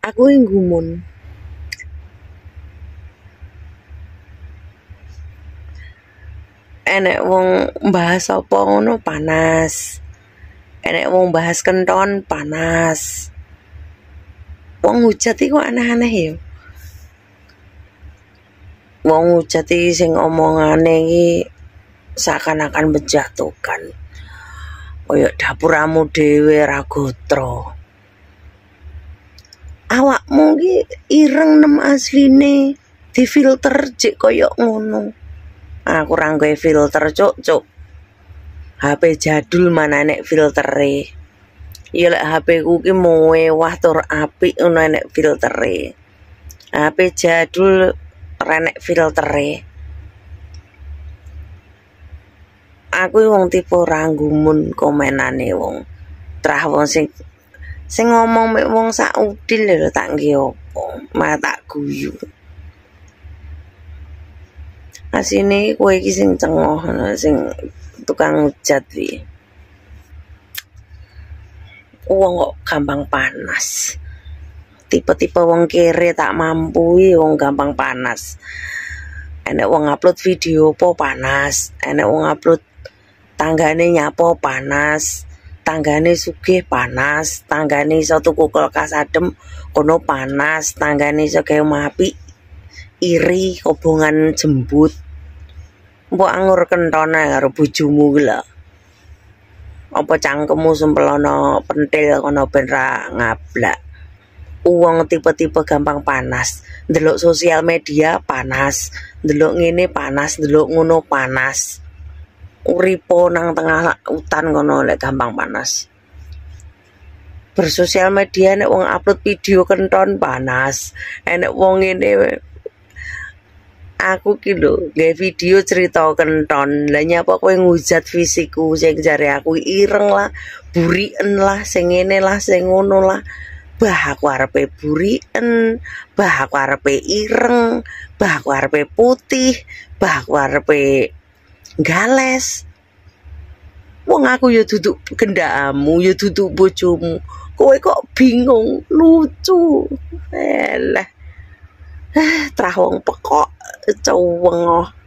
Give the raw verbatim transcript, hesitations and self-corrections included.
Aku yang gumun. Enek wong bahas apa ngono panas. Enek wong bahas kenton panas. Wong hujat iku aneh-aneh ya. Wong hujat iki sing omongane iki seakan-akan menjatuhkan. Kaya dapuramu dhewe ra gotra. Awakmu iki ireng nem asline, difilter jek kaya ngono. Aku ra nggawe filter cuk cuk. H P jadul mana nek filtere. Ya lek H P ku ki mewah tur apik ngono nek filtere. H P jadul ra nek filtere. Aku wong tipe ora gumun komenane wong. Trah wong sing sing ngomong mek wong sak udil lho tak nggih apa, malah tak guyu. Asine kowe iki sing cengoh sing tukang hujat iki. Wong kok gampang panas. Tipe-tipe wong kere tak mampu wong gampang panas. Enek wong upload video po panas, enek wong upload tanggane nyapo panas, tanggane sugih panas, tanggane iso tuku kulkas adem kono panas, tanggane iso gawe apik iri kobongan jembut. Mbok angur kentone karo bojomu ki lho. Apa cangkemmu sempelana pentil kono ben ra ngablak. Uang tipe-tipe gampang panas. Ndelok sosial media panas, ndelok ngene panas, ndelok ngono panas. Uripo nang tengah hutan kono lek gampang panas. Bersosial media nek wong upload video kenton panas. Enek wong ngene aku ki lho gawe video cerita kenton. Lah nyapa kowe ngujat fisikku sing jare aku ireng lah, burien lah, sing ngene lah, sing ngono lah. Bah aku arepe burien, bah aku arepe ireng, bah aku arepe putih, bah aku arepe gales. Wong aku ya duduk kendakmu, ya duduk bojomu. Kowe kok bingung, lucu. Eleh. Trah wong pekok coweng.